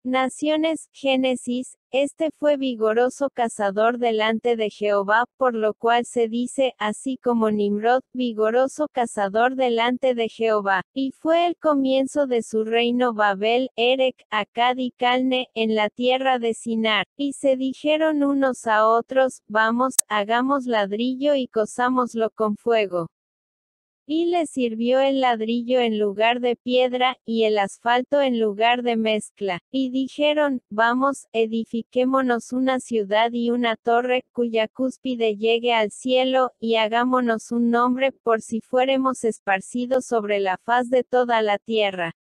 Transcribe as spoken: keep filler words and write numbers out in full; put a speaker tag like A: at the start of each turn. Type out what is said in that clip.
A: Naciones, Génesis, este fue vigoroso cazador delante de Jehová, por lo cual se dice, así como Nimrod, vigoroso cazador delante de Jehová, y fue el comienzo de su reino Babel, Erec, Acad y Calne, en la tierra de Sinar, y se dijeron unos a otros, vamos, hagamos ladrillo y cozámoslo con fuego. Y les sirvió el ladrillo en lugar de piedra, y el asfalto en lugar de mezcla. Y dijeron, vamos, edifiquémonos una ciudad y una torre, cuya cúspide llegue al cielo, y hagámonos un nombre, por si fuéremos esparcidos sobre la faz de toda la tierra.